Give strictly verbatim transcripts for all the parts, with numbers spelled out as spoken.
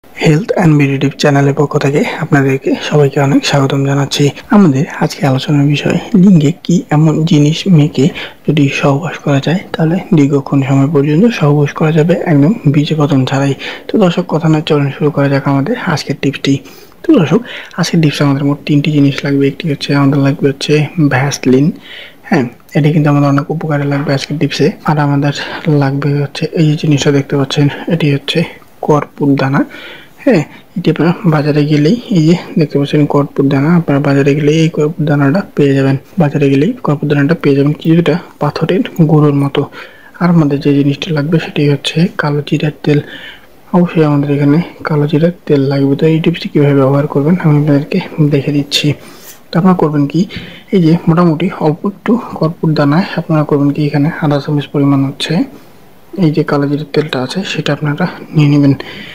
Health and beauty চ্যানেলের পক্ষ থেকে আপনাদেরকে সবাইকে অনেক স্বাগতম জানাচ্ছি। আমাদের আজকে আলোচনার বিষয়, লিঙ্গে কি এমন জিনিস মেখে যদি সহবাস করা যায় তাহলে দীর্ঘক্ষণ সময় পর্যন্ত সহবাস করা যাবে একদম বীজপতন ছাড়াই। তো দর্শক, কথা নয় চলুন শুরু করা যাক আমাদের আজকের টিপসটি। তো দর্শক, আজকের টিপসে আমাদের মোট তিনটি জিনিস লাগবে। একটি হচ্ছে আমাদের লাগবে হচ্ছে ভ্যাসলিন। হ্যাঁ, এটি কিন্তু আমাদের অনেক উপকারে লাগবে আজকের টিপসে। আর আমাদের লাগবে হচ্ছে এই যে জিনিসটা দেখতে পাচ্ছেন, এটি হচ্ছে কর্পূর দানা। হ্যাঁ, এটি আপনারা বাজারে গেলেই এই যে দেখতে পাচ্ছেন কর্পূর দানা, আপনারা বাজারে গেলেই এই কর্পূর দানাটা পেয়ে যাবেন। বাজারে গেলেই কর্পূর দানাটা পেয়ে যাবেন কিছুটা পাথরের গুঁড়োর মতো। আর আমাদের যে জিনিসটা লাগবে সেটি হচ্ছে কালো জিরার তেল। অবশ্যই আমাদের এখানে কালো জিরার তেল লাগবে। তো এই টিপসটি কীভাবে ব্যবহার করবেন আমি আপনাদেরকে দেখে দিচ্ছি। তো আপনারা করবেন কি, এই যে মোটামুটি অল্প একটু কর্পূর দানায় আপনারা করবেন কি, এখানে আধা চামচ পরিমাণ হচ্ছে এই যে কালো জিরার তেলটা আছে সেটা আপনারা নিয়ে নেবেন।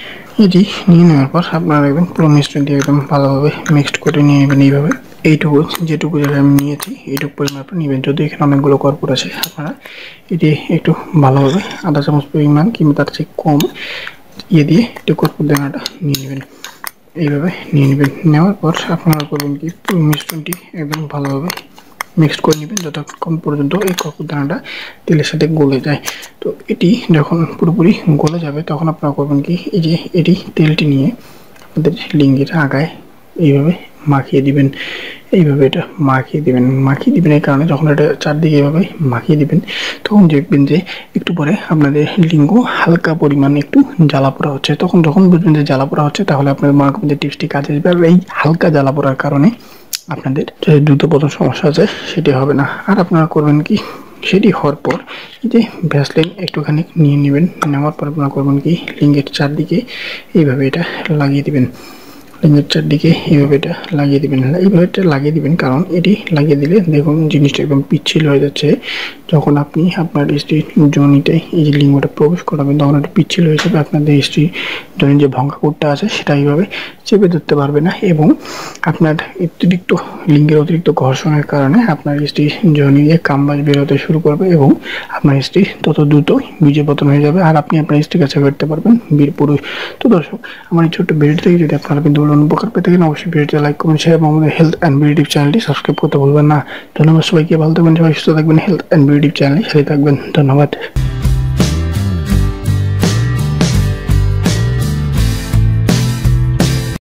এটি নিয়ে নেওয়ার পর আপনারা দেখবেন পুরো মিশ্রণটি একদম ভালোভাবে মিক্সড করে নিয়ে নেবেন। এইভাবে এইটুকু যেটুকু জায়গায় আমি নিয়েছি এইটুকু পরিমাণ আপনি নেবেন। যদি এখানে অনেকগুলো কর্পূর আছে, আপনারা এটি একটু ভালোভাবে আধা চামচ পরিমাণ কিংবা তার চেয়ে কম ইয়ে দিয়ে একটু কর্পূর দানাটা নিয়ে নেবেন। এইভাবে নিয়ে নেবেন। নেওয়ার পর আপনারা করবেন কি, পুরো মিশ্রণটি একদম ভালোভাবে মিক্সড করে নেবেন যতক্ষণ পর্যন্ত এই কর্পূর দানাটা তেলের সাথে গলে যায়। তো এটি যখন পুরোপুরি গলে যাবে তখন আপনারা করবেন কি, এই যে এটি তেলটি নিয়ে আপনাদের লিঙ্গের আগায় এইভাবে মাখিয়ে দিবেন। এইভাবে এটা মাখিয়ে দিবেন। মাখিয়ে দিবেন এই কারণে, যখন এটা চারদিকে এভাবে মাখিয়ে দিবেন তখন দেখবেন যে একটু পরে আপনাদের লিঙ্গ হালকা পরিমাণে একটু জ্বালা পোড়া হচ্ছে। তখন যখন বুঝবেন যে জ্বালা পোড়া হচ্ছে তাহলে আপনাদের মনে করবেন যে টিপসটি কাজে আসবে। আর এই হালকা জ্বালা পোড়ার কারণে আপনাদের যে দ্রুতপতন সমস্যা আছে সেটি হবে না। আর আপনারা করবেন কি, সেটি হওয়ার পর এই যে ভ্যাসলিন একটুখানি নিয়ে নেবেন। নেওয়ার পর আপনারা করবেন কি, লিঙ্গের চারদিকে এইভাবে এটা লাগিয়ে দিবেন। লিঙ্গের চারদিকে এইভাবে এটা লাগিয়ে দিবেন। এইভাবে এটা লাগিয়ে দিবেন কারণ এটি লাগিয়ে দিলে দেখুন জিনিসটা একদম পিচ্ছিল হয়ে যাচ্ছে। যখন আপনি আপনার স্ত্রীর যোনিতে এই যে লিঙ্গটা প্রবেশ করাবেন তখন এটা পিচ্ছিল হয়ে যাবে। আপনাদের স্ত্রী যোনির যে ভঙ্গাকূটটা আছে সেটা এইভাবে চেপে ধরতে পারবে না এবং আপনার অতিরিক্ত লিঙ্গের অতিরিক্ত ঘর্ষণের কারণে আপনার স্ত্রী যোনি দিয়ে কামবাজ বেরোতে শুরু করবে এবং আপনার স্ত্রী তত দ্রুত বীজপতন হয়ে যাবে আর আপনি আপনার স্ত্রীর কাছে ফিরতে পারবেন বীর পুরুষ। তো দর্শক, আমার এই ছোট্ট ভিডিও থেকে যদি আপনারা কিন্তু উপকার পেতে গেলে অবশ্যই ভিডিওটি লাইক কমেন্ট শেয়ার এবং আমাদের হেলথ অ্যান্ড বিউটি চ্যানেলটি সাবস্ক্রাইব করতে ভুলবেন না। ধন্যবাদ সবাইকে, ভালো থাকবেন, সবাই সুস্থ থাকবেন, হেলথ অ্যান্ড বিউটি চ্যানেলে সাথে থাকবেন। ধন্যবাদ।